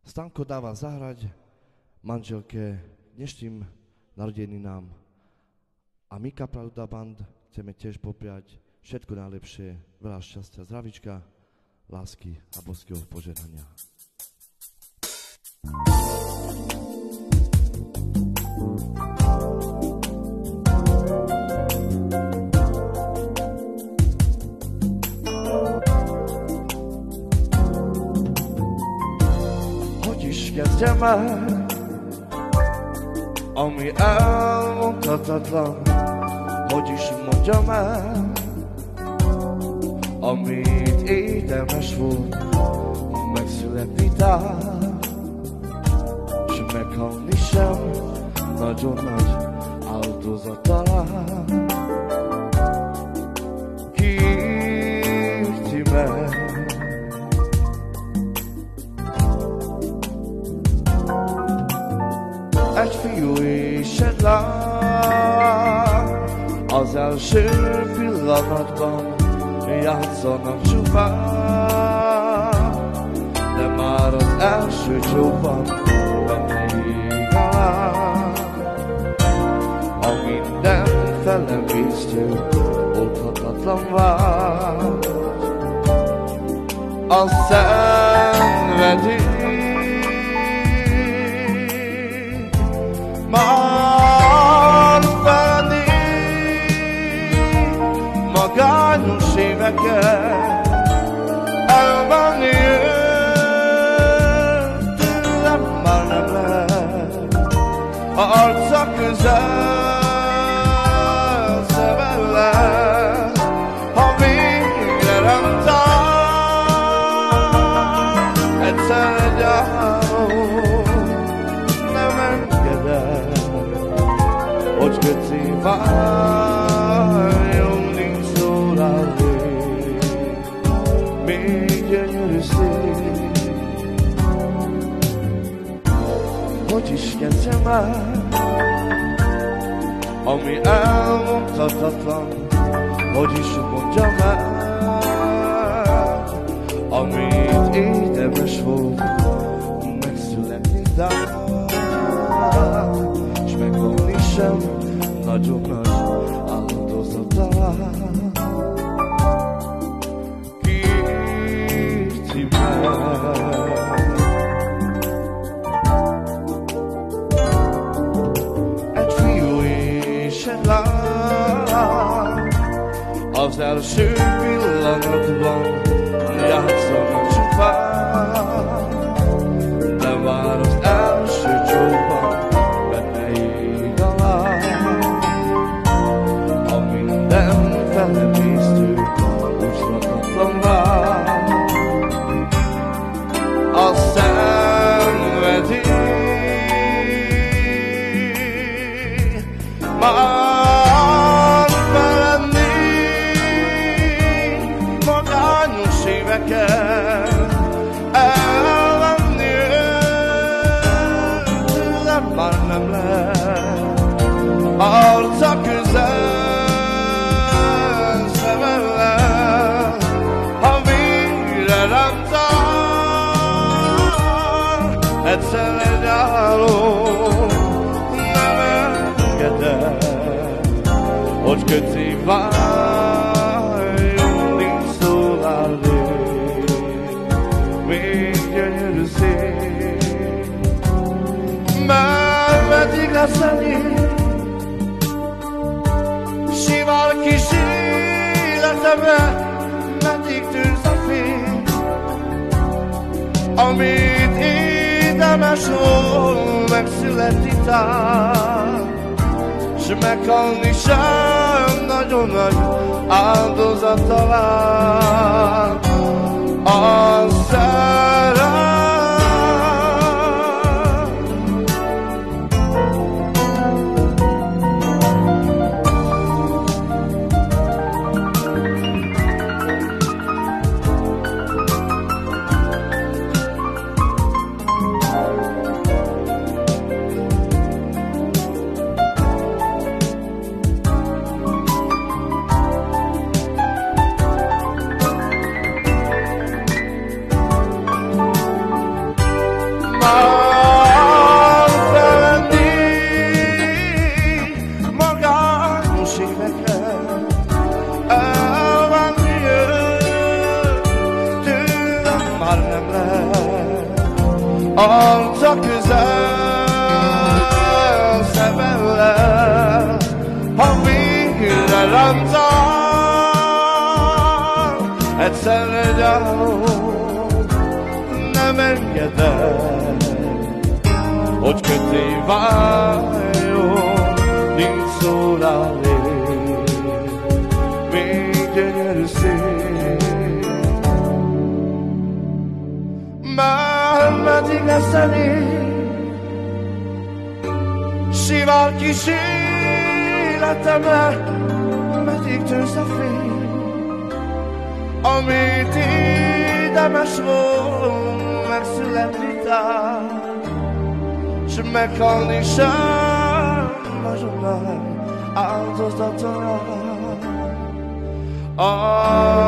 Stanko dáva zahrať manželke dnešným narodeninám a my, kapela Ruda Band, chceme tiež popriať všetko najlepšie, veľa šťastia, zdravíčka, lásky a božského požehnania. Kezdjem, ami elmondhatatlan, hogy is mondjam el, amit érdemes volt megszületni tár, s meghalni sem nagyon nagy áldozat talán. Ki írti meg? Egy fiú és egy lány az első pillanatban játszanak csupán, de már az első csókban benne ég a lány. A mindenfele vésztő, oldhatatlan vágy, a szenvedély már felni magányos éveket, elvenni tőlem már nem lehet, a arca közel szemellel, ha végre nem tár, egyszer gyárom, nem engedem, hogy kötni váljon, nincs szó rád, még gyönyörű szép. Hogy is kezdjem el, ami elmondhatatlan, hogy is mondjam el, amit érdemes volt megszületni dár, s meghalni sem nagyon nagy áldozat talán. Ki írti meg? Egy fiú és egy lány az első pillanatban játszanak csupán, de már az első csókban benne ég a lány. A mindenfele vésztő, úszhatatlan vágy, a szenvedély már felenni magányos éveket, elvenni tőlem már nem lehet, arca közel szemellel, ha végre nem tár, egyszer egy álom, nem engedem, hogy kötni váljon, nincs szó rád, még gyönyörű szép. Már meddig lesz ennyi, simán kis életemre, meddig tűz a fény, amit érdemes volt megszületni tár, s meghalni sem nagyon nagy áldozat talán. A szerelem Már feledni magános éveket, elvenni tőlem már nem lehet. Arca közel szemellel, ha végre rántál, egyszerre gyállom, nem engedem, hogy köté váljon, nincs szó rálé, még gyönyörű szép. Már meddig lesz elég, sivár kis életemre, meddig tűz a fény, amit érdemes volt megszületni tár, s meghalni sem nagyon nagy áldozatra.